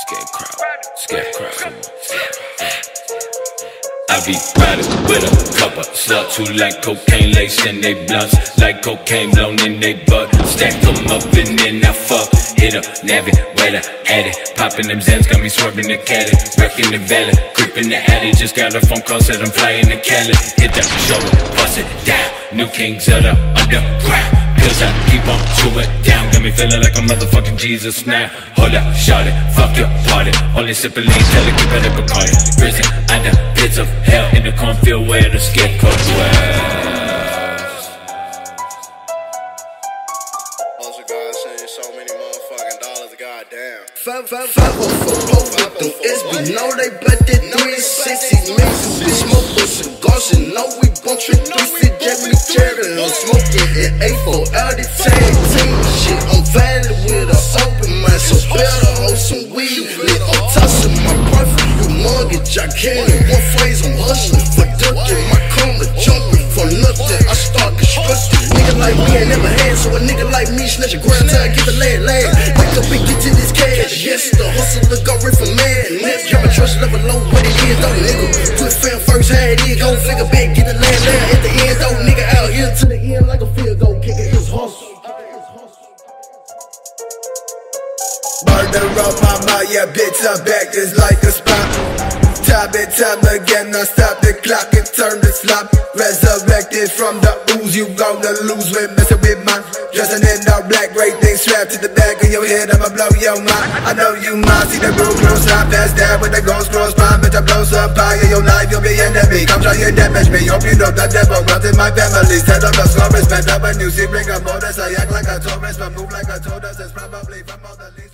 Scarecrow. I be riding with a couple sluts who like cocaine laced in they blunts, like cocaine blown in they butt. Stack them up and then I fuck. Hit a navy, waiter, addy. Popping them Zans, got me swerving the caddy. Wrecking the valley, creeping the addy. Just got a phone call, said I'm flying to Cali. Hit the shoulder, bust it down. New kings of the underground. Cause I keep on chewing down. Got me feeling like a motherfucking Jesus now. Hold up, shout it, fuck your party. Only sipping lean, tell it, keep better Bacardi. Risen under pits of hell in the cornfield where the scarecrow dwells. Also, God sent you so many motherfucking dollars, goddamn. 504 them SB, know they bet that 360 mix. We smoke with cigars, you know we bump trick 350 Jackie Cheddar. I'm smoking at 8-4 out of tag team shit. I'm valid with an open mind, so better hold some weed. Lit on tossing my profit, you mortgage. I can't in one phrase, I'm hustling for ducking. My coma jumping for nothing. I start constructing. Nigga like me ain't never had, so a nigga like me snatch a grand time, get the lad. Wake up and get to this cash. Yes, the hustler got rid for madness. Drop my trust level low, what it is, though, nigga. Put fam first, how it is, go figure back, get the lad. At the end, though, nigga out here to the end like a field goal kicker. It's hustle. Murder on my mind, yeah, bitch, I'm back just like a spot. Time and time again, I stop the clock and turn the slop. Resurrected from the ooze, you gonna lose when messing with mine. Dressing in all black, great things strapped to the back of your head, I'ma blow your mind. I know you might see the roof close, I pass down with the ghost cross mine. Bitch, I blow some pie in your life, you'll be enemy. Come try and damage me, hope you know the devil runs in my family. Set up a score, respect up a new scene, bring up orders. I act like a tourist, but move like a tortoise. It's probably from all the